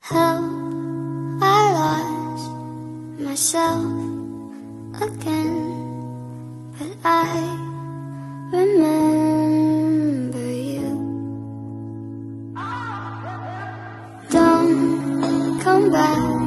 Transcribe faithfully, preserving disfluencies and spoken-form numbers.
How I lost myself again, but I remember you. Don't come back